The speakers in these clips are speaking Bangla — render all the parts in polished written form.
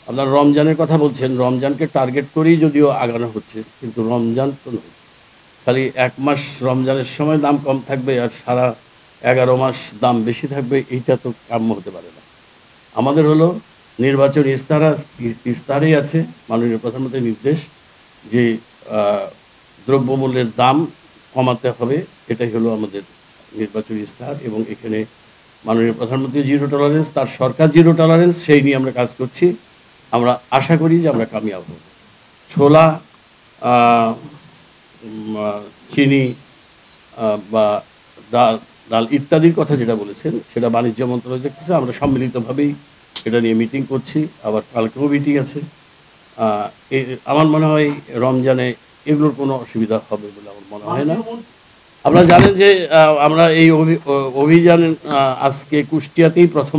আপনার রমজানের কথা বলছেন, রমজানকে টার্গেট করেই যদিও আগানো হচ্ছে, কিন্তু রমজান তো নয়। খালি 1 মাস রমজানের সময় দাম কম থাকবে আর সারা 11 মাস দাম বেশি থাকবে, এইটা তো কাম্য হতে পারে না। আমাদের হলো নির্বাচনী ইস্তাহারেই আছে মাননীয় প্রধানমন্ত্রীর নির্দেশ যে দ্রব্যমূল্যের দাম কমাতে হবে, এটাই হলো আমাদের নির্বাচনী ইস্তাহার। এবং এখানে মাননীয় প্রধানমন্ত্রী জিরো টলারেন্স, তার সরকার জিরো টলারেন্স, সেই নিয়ে আমরা কাজ করছি। আমরা আশা করি যে আমরা কামিয়াব হব। ছোলা, চিনি বা ডাল ইত্যাদির কথা যেটা বলেছেন সেটা বাণিজ্য মন্ত্রণালয় দেখতেছে। আমরা সম্মিলিতভাবেই এটা নিয়ে মিটিং করছি, আবার কালকেও মিটিং আছে। আমার মনে হয় রমজানে এগুলোর কোনো অসুবিধা হবে বলে আমার মনে হয় না। আপনারা জানেন যে আমরা এই অভিযান আজকে কুষ্টিয়াতেই প্রথম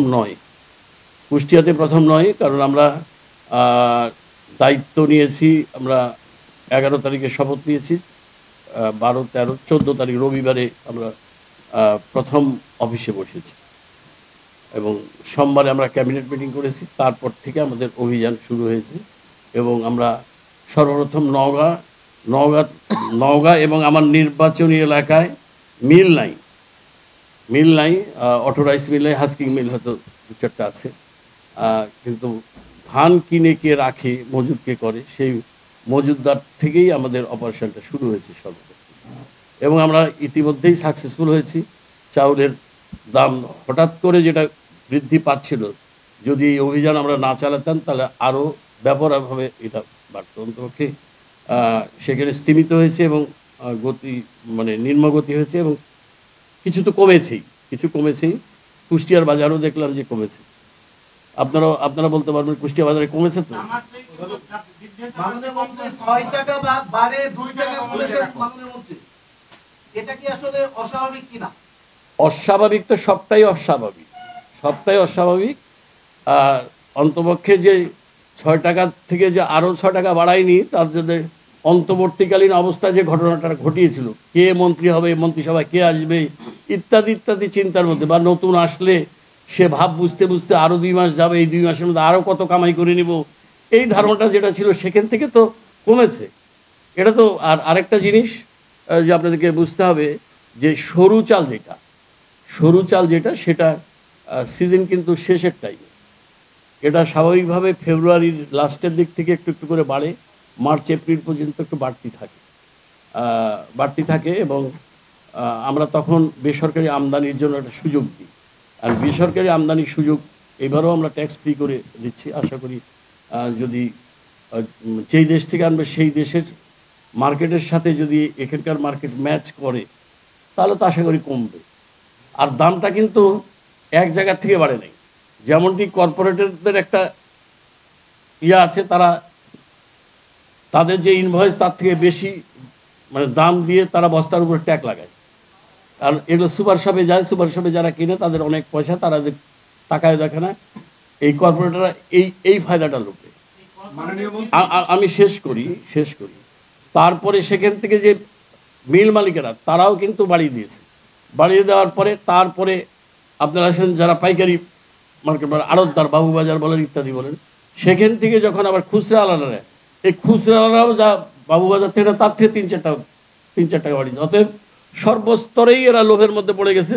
নয়, কারণ আমরা দায়িত্ব নিয়েছি। আমরা 11 তারিখে শপথ নিয়েছি, 12, 13, 14 তারিখ রবিবারে আমরা প্রথম অফিসে বসেছি এবং সোমবারে আমরা ক্যাবিনেট মিটিং করেছি। তারপর থেকে আমাদের অভিযান শুরু হয়েছে এবং আমরা সর্বপ্রথম নওগাঁ এবং আমার নির্বাচনী এলাকায় মিল নাই, অটো রাইস মিল নাই, হাস্কিং মিল হয়তো 2-4টা আছে, কিন্তু ধান কিনে কে রাখে, মজুদ কে করে, সেই মজুদদার থেকেই আমাদের অপারেশনটা শুরু হয়েছে সর্বপ্রথম। এবং আমরা ইতিমধ্যেই সাকসেসফুল হয়েছি। চাউলের দাম হঠাৎ করে যেটা বৃদ্ধি পাচ্ছিল, যদি এই অভিযান আমরা না চালাতাম তাহলে আরও ব্যাপকভাবে এটা বাড়ত। অন্তপক্ষে সেখানে স্তীমিত হয়েছে এবং নিম্নগতি হয়েছে এবং কিছু কমেছেই। কুষ্টিয়ার বাজারও দেখলাম যে কমেছে। আপনারা বলতে পারবেন কুষ্টিয়া বাজারে কমেছে তো? অস্বাভাবিক তো সবটাই অস্বাভাবিক। অন্তপক্ষে যে 6 টাকা থেকে যে আরও 6 টাকা বাড়ায়নি, তার জন্য অন্তর্বর্তীকালীন অবস্থায় যে ঘটনাটা ঘটিয়েছিল, কে মন্ত্রী হবে, মন্ত্রিসভায় কে আসবে ইত্যাদি চিন্তার মধ্যে, বা নতুন আসলে সে ভাব বুঝতে আরও 2 মাস যাবে, এই 2 মাসের মধ্যে আরও কত কামাই করে নিব, এই ধারণাটা যেটা ছিল সেখান থেকে তো কমেছে। এটা তো আরেকটা জিনিস যে আপনাদেরকে বুঝতে হবে যে সরু চাল যেটা সেটা সিজন কিন্তু শেষের টাইমে, এটা স্বাভাবিকভাবে ফেব্রুয়ারির লাস্টের দিক থেকে একটু করে বাড়ে, মার্চ এপ্রিল পর্যন্ত একটু বাড়তি থাকে এবং আমরা তখন বেসরকারি আমদানির জন্য একটা সুযোগ দিই। আর বেসরকারি আমদানির সুযোগ এবারও আমরা ট্যাক্স ফ্রি করে দিচ্ছি। আশা করি যদি যেই দেশ থেকে আনবে সেই দেশের মার্কেটের সাথে যদি এখানকার মার্কেট ম্যাচ করে তাহলে তো আশা করি কমবে। আর দামটা কিন্তু এক জায়গা থেকে বাড়ে নাই। যেমনটি কর্পোরেটরদের একটা আছে, তাদের যে ইনভয়েস তার থেকে বেশি দাম দিয়ে তারা বস্তার উপরে ট্যাগ লাগায়। কারণ এগুলো সুপার শপে যায়, সুপার শপে যারা কিনে তাদের অনেক পয়সা, তারা টাকায় দেখে না। এই কর্পোরেটররা এই ফায়দাটা লোকে। আমি শেষ করি। তারপরে সেখান থেকে যে মিল মালিকেরা তারাও কিন্তু বাড়িয়ে দেওয়ার পরে তারপরে আপনারা আসেন যারা পাইকারি মার্কেট আড়তদার, বাবুবাজার বলেন ইত্যাদি বলেন, সেখান থেকে যখন আবার খুচরা আলাদা, এই খুচরাওয়ালারাও যা বাবুবাজার থেকে তার থেকে 3-4 টাকা বাড়িয়েছে। অতএব সর্বস্তরেই এরা লোভের মধ্যে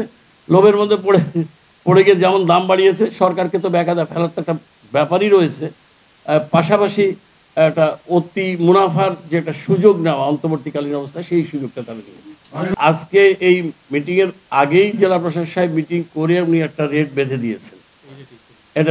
পড়ে গিয়ে যেমন দাম বাড়িয়েছে, সরকারকে তো বেকায়দা ফেলার তো একটা ব্যাপারই রয়েছে। পাশাপাশি একটা অতি মুনাফার যে একটা সুযোগ নেওয়া অন্তর্বর্তীকালীন অবস্থা, সেই সুযোগটা তারা নিয়েছে। আজকে এই মিটিংয়ের আগেই জেলা প্রশাসক সাহেব মিটিং করে উনি একটা রেট বেঁধে দিয়েছেন। এটা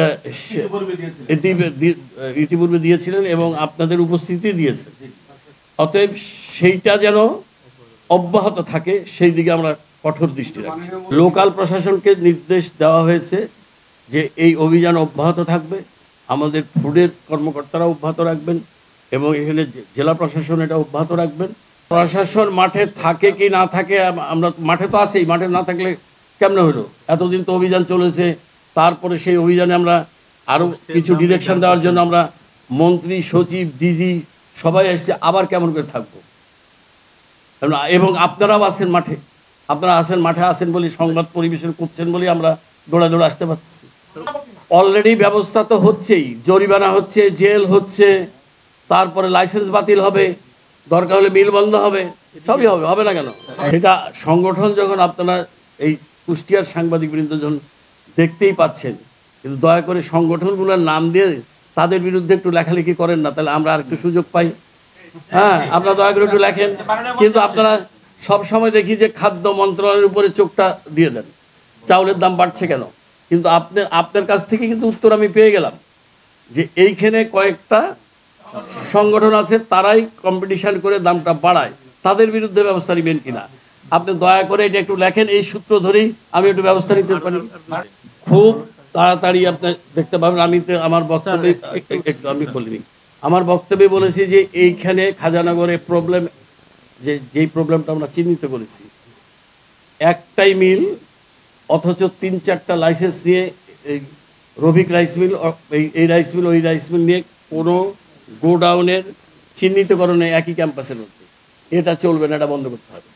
ইতিপূর্বে দিয়েছিলেন এবং আপনাদের উপস্থিতি দিয়েছেন। অতএব সেইটা যেন অব্যাহত থাকে সেই দিকে আমরা কঠোর দৃষ্টি রাখছি। লোকাল প্রশাসনকে নির্দেশ দেওয়া হয়েছে যে এই অভিযান অব্যাহত থাকবে, আমাদের ফুডের কর্মকর্তারা অব্যাহত রাখবেন এবং এখানে জেলা প্রশাসন এটা অব্যাহত রাখবেন। প্রশাসন মাঠে থাকে কি না থাকে, আমরা মাঠে তো আছেই, মাঠে না থাকলে কেমনে হলো? এতদিন তো অভিযান চলেছে, তারপরে সেই অভিযানে আমরা আরও কিছু ডিরেকশন দেওয়ার জন্য আমরা মন্ত্রী, সচিব, ডিজি সবাই এসছে, আবার কেমন করে থাকবো? এবং আপনারাও আছেন মাঠে, মাঠে আসেন বলে, সংবাদ পরিবেশন করছেন বলে আমরা দৌড়া আসতে পারছি। অলরেডি ব্যবস্থা তো হচ্ছেই, জরিমানা হচ্ছে, জেল হচ্ছে, তারপরে লাইসেন্স বাতিল হবে, দরকার হলে মিল বন্ধ হবে, সবই হবে, হবে না কেন? এটা সংগঠন যখন আপনারা এই কুষ্টিয়ার সাংবাদিকবৃন্দ যখন দেখতেই পাচ্ছেন, কিন্তু দয়া করে সংগঠনগুলোর নাম দিয়ে তাদের বিরুদ্ধে একটু লেখালেখি করেন না, তাহলে আমরা আর একটু সুযোগ পাই। হ্যাঁ, আপনারা দয়া করে একটু লেখেন, কিন্তু আপনারা সব সময় দেখি যে খাদ্য মন্ত্রণালয়ের উপরে চোখটা দিয়ে দেন, চাউলের দাম বাড়ছে কেন? কিন্তু আপনার কাছ থেকে কিন্তু উত্তর আমি পেয়ে গেলাম যে এইখানে কয়েকটা সংগঠন আছে, তারাই কম্পিটিশন করে দামটা বাড়ায়, তাদের বিরুদ্ধে ব্যবস্থা নেবেন কিনা আপনি দয়া করে এটা একটু লেখেন। এই সূত্র ধরেই আমি একটু ব্যবস্থা নিতে পারি, খুব তাড়াতাড়ি আপনি দেখতে পাবেন। আমি তো আমার বক্তব্যে একটু আমি বলিনি, আমার বক্তব্যে বলেছি যে এইখানে খাজানগরে প্রবলেম, যেই প্রবলেমটা আমরা চিহ্নিত করেছি, একটাই মিল অথচ 3-4টা লাইসেন্স নিয়ে, এই রফিক রাইস মিল, এই রাইস মিল, ওই রাইস মিল নিয়ে কোনো গোডাউনের চিহ্নিতকরণে একই ক্যাম্পাসের মধ্যে, এটা চলবে না, এটা বন্ধ করতে হবে।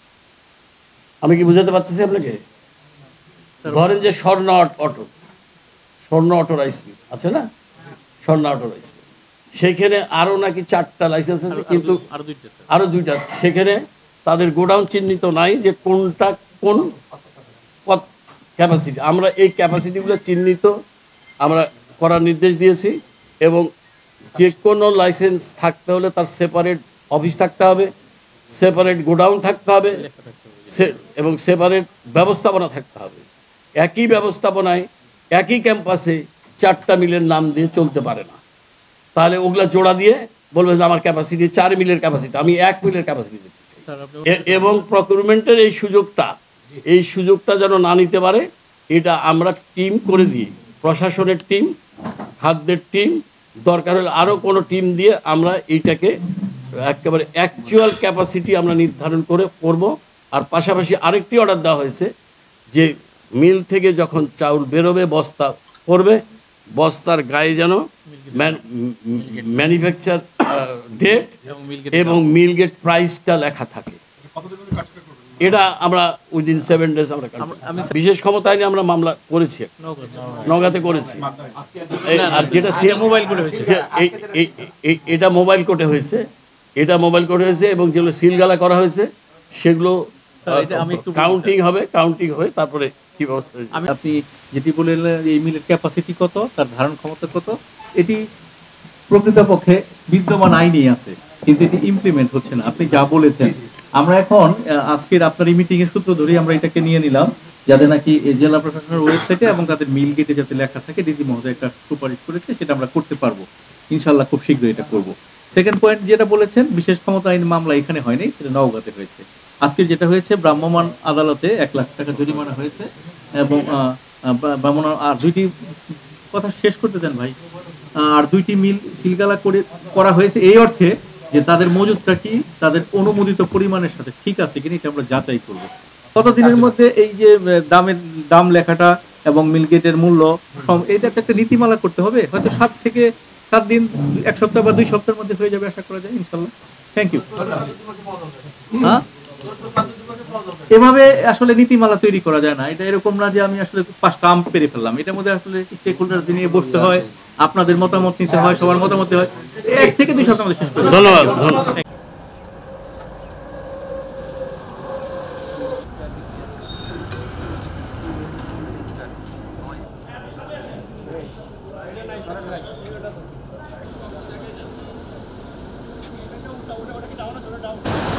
আমি কি বুঝাতে পারতেছি আপনাকে? ধরেন যে স্বর্ণ অটো রাইস মিল আছে না, স্বর্ণ অটো রাইস মিল, সেইখানে আরও নাকি 4টা লাইসেন্স আছে, কিন্তু আরও 2টা, সেখানে তাদের গোডাউন চিহ্নিত নাই যে কোনটা কোন ক্যাপাসিটি। আমরা এই ক্যাপাসিটিগুলো চিহ্নিত আমরা করার নির্দেশ দিয়েছি, এবং যে কোনো লাইসেন্স থাকতে হলে তার সেপারেট অফিস থাকতে হবে, সেপারেট গোডাউন থাকতে হবে, এবং সেপারেট ব্যবস্থাপনা থাকতে হবে। একই ব্যবস্থাপনায় একই ক্যাম্পাসে 4টা মিলের নাম দিয়ে চলতে পারে না, তাহলে ওগুলা জোড়া দিয়ে বলবে যে আমার ক্যাপাসিটি 4 মিলের ক্যাপাসিটি, আমি 1 মিলের ক্যাপাসিটি দিতে চাই। এবং প্রকিউরমেন্টের এই সুযোগটা যেন না নিতে পারে, এটা আমরা টিম করে দিই, প্রশাসনের টিম, খাদ্যের টিম, দরকার হলে আরও কোনো টিম দিয়ে আমরা এইটাকে একেবারে অ্যাকচুয়াল ক্যাপাসিটি আমরা নির্ধারণ করব। আর পাশাপাশি আরেকটি অর্ডার দেওয়া হয়েছে যে মিল থেকে যখন চাউল বেরোবে, বস্তা করবে, বস্তার গায়ে যেন ম্যানুফ্যাকচার ডেট এবং মিল গেট প্রাইসটা লেখা থাকে। এটা আমরা উইদিন 7 days আমরা বিশেষ ক্ষমতা আইনে আমরা মামলা করেছি, নওগাঁতে করেছি। আর যেটা মোবাইল কোর্টে হয়েছে, এটা মোবাইল কোর্টে হয়েছে, এবং যেগুলো সিলগালা করা হয়েছে সেগুলো কাউন্টিং হবে, কাউন্টিং হয়ে তারপরে কি ব্যবস্থা। আপনি যেটি বললেন এই মিলের ক্যাপাসিটি কত, তার ধারণ ক্ষমতা কত, এটি প্রকৃতপক্ষে বিদ্যমান আইনেই আছে, কিন্তু এটি ইমপ্লিমেন্ট হচ্ছে না। আপনি যা বলেছেন, আমরা এখন আজকের আপনার এই মিটিং এর সূত্র ধরেই আমরা এটাকে নিয়ে নিলাম, যাতে নাকি জেলা প্রশাসনের ওয়েবসাইটে এবং তাদের মিল গেটে যাতে লেখা থাকে, দিদি মহোদয় একটা সুপারিশ করেছে, সেটা আমরা করতে পারবো ইনশাল্লাহ, খুব শীঘ্রই এটা করব। সেকেন্ড পয়েন্ট যেটা বলেছেন, বিশেষ ক্ষমতা আইন মামলা এখানে হয়নি, সেটা নওগাঁতে হয়েছে। আজকে যেটা হয়েছে, ভ্রাম্যমাণ আদালতে 1 লাখ টাকা জরিমানা হয়েছে, এবং ভ্রাম্যমাণ আর 2টি কথা শেষ করতে দেন ভাই, আর 2টি মিল সিলগালা করা হয়েছে এই অর্থে যে তাদের মজুদটা কি তাদের অনুমোদিত পরিমাণের সাথে ঠিক আছে কিনা, এটা আমরা যাচাই করব। কতদিনের মধ্যে এই যে দাম লেখাটা এবং মিলগেটের মূল্য, এটা একটা নীতিমালা করতে হবে, হয়তো 7 থেকে 7 দিন, 1 সপ্তাহ বা 2 সপ্তাহের মধ্যে হয়ে যাবে আশা করা যায় ইনশাল্লাহ। Thank you. হ্যাঁ, এভাবে আসলে নীতিমালা তৈরি করা যায় না। এটা এরকম না যে আমি আসলে 5টা আম পেরে ফেললাম, এটার মধ্যে আসলে স্টেক হোল্ডারদের নিয়ে বসতে হয়, আপনাদের মতামত নিতে হয়, সবার মতামত হয়। 1 থেকে 2 সপ্তাহ মধ্যে শেষ করতে। ধন্যবাদ। down.